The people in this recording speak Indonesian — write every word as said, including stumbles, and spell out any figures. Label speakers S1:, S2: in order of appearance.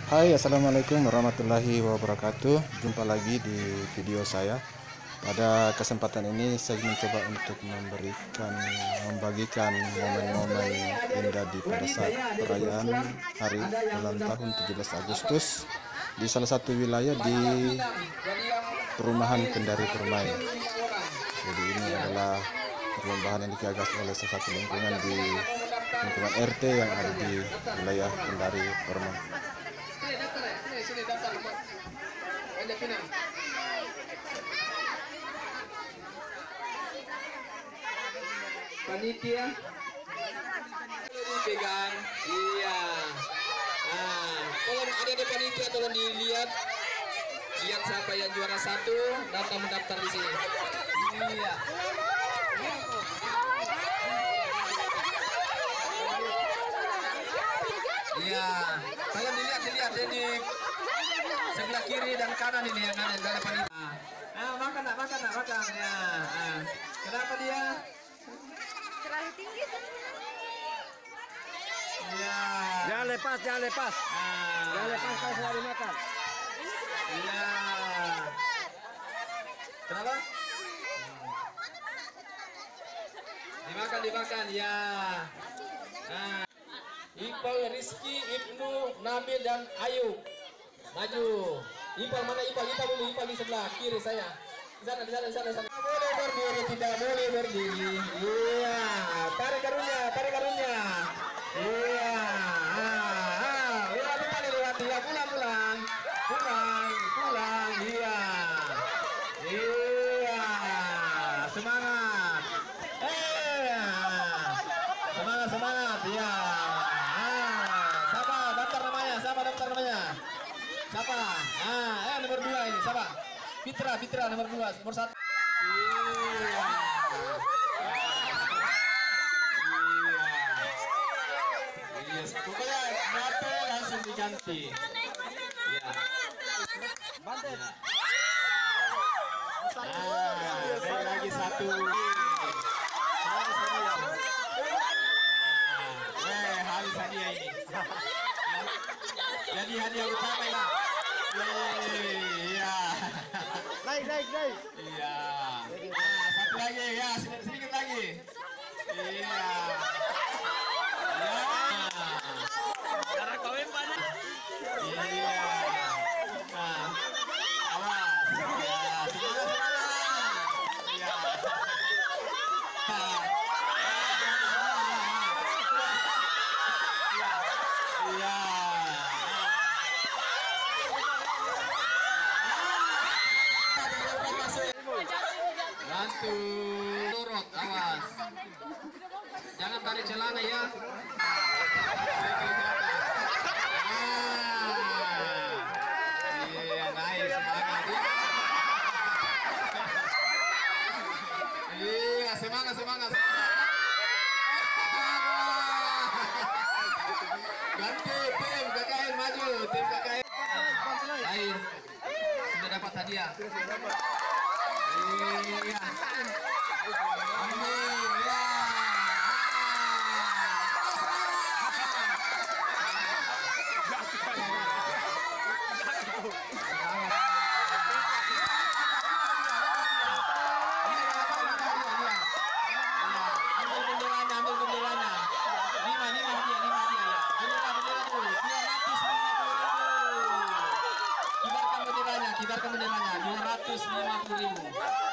S1: Hai, assalamualaikum warahmatullahi wabarakatuh. Jumpa lagi di video saya. Pada kesempatan ini saya mencoba untuk memberikan membagikan momen-momen indah di pada saat perayaan hari ulang tahun tujuh belas Agustus di salah satu wilayah di perumahan Kendari Permai. Jadi ini adalah perlombaan yang digagas oleh salah satu lingkungan di lingkungan R T yang ada di wilayah Kendari Permai.
S2: Panitia dipegang, iya. Nah, tolong ada di panitia, tolong dilihat, lihat siapa yang juara satu, datang mendaftar di sini. Iya. Iya, tolong dilihat, dilihat jadi sebelah kiri dan kanan ini yang ada dalam panitia. Ah, makan nak, makan nak, makan ya. Ah. Kenapa dia?
S3: Terlalu tinggi.
S2: Iya.
S4: Jangan lepas, jangan lepas.
S2: Ah.
S4: Jangan lepas kalau sudah dimakan.
S2: Iya. Kenapa? Dimakan, dimakan, ya. Nah. Ipal, Rizky, Ibnu, Nabil, dan Ayu. Maju. Ipal mana Ipal? Ipal dulu, Ipal di sebelah kiri saya. Di sana, di sana, di sana, di sana. Boleh berdiri, tidak boleh berdiri. Iya. Tarik karunya, tarik karunya. Iya. Ah, ah. Lewati tali, lewati. Ya, pulang, pulang. Pulang, pulang. Iya. Iya. Semangat. Eh. Semangat, semangat. Iya. Siapa daftar namanya? Siapa daftar namanya? Siapa? Ah, eh nomor dua ini. Siapa? Fitra, Fitra nomor dua, nomor satu. Iya. Iya. Yes. Pokoknya data langsung diganti. Iya.
S4: Bantet.
S2: Ah, saya lagi satu. Eh, hari hadiah ini. Jadi hadiah utama ya. Iya.
S4: Naik, naik, naik.
S2: Iya. Nah, satu lagi ya, sedikit, sedikit lagi. Iya. Iya.
S4: Cara kawin banyak.
S2: Iya. Nah, awas. Ya, semangat, semangat. Iya. Iya. Bantu turut, awas. Jangan tarik celana ya. Ah. Iya, naik semangat. Iya, semangat, semangat. Ganti tim K K N maju, tim K K N. Baik, sudah dapat hadiah. Iya. Amin. Ya. Ambil benderanya, ambil benderanya. Lima, lima hadiah, lima hadiah ya. Bendera, bendera dulu. dua ratus lima puluh ribu. Kibarkan benderanya, kibarkan benderanya. dua ratus lima puluh ribu.